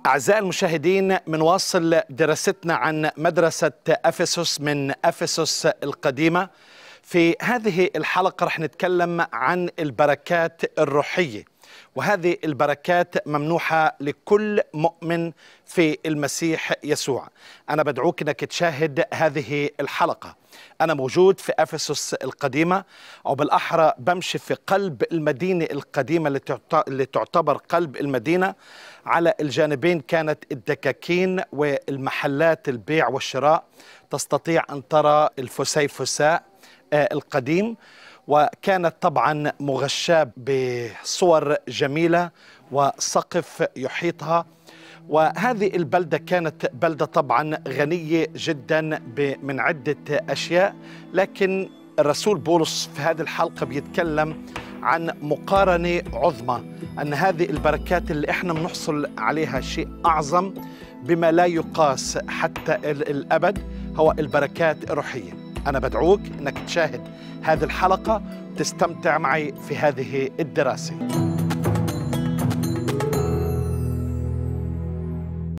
أعزائي المشاهدين، بنواصل دراستنا عن مدرسة أفسس من أفسس القديمة. في هذه الحلقة رح نتكلم عن البركات الروحية، وهذه البركات ممنوحة لكل مؤمن في المسيح يسوع. أنا بدعوك أنك تشاهد هذه الحلقة. أنا موجود في أفسس القديمة، أو بالأحرى بمشي في قلب المدينة القديمة اللي تعتبر قلب المدينة. على الجانبين كانت الدكاكين والمحلات البيع والشراء، تستطيع أن ترى الفسيفساء القديم، وكانت طبعا مغشاة بصور جميلة وسقف يحيطها. وهذه البلدة كانت بلدة طبعا غنية جدا من عدة أشياء، لكن الرسول بولس في هذه الحلقة بيتكلم عن مقارنة عظمى، أن هذه البركات اللي احنا بنحصل عليها شيء أعظم بما لا يقاس حتى الأبد، هو البركات الروحية. أنا بدعوك أنك تشاهد هذه الحلقة، تستمتع معي في هذه الدراسة.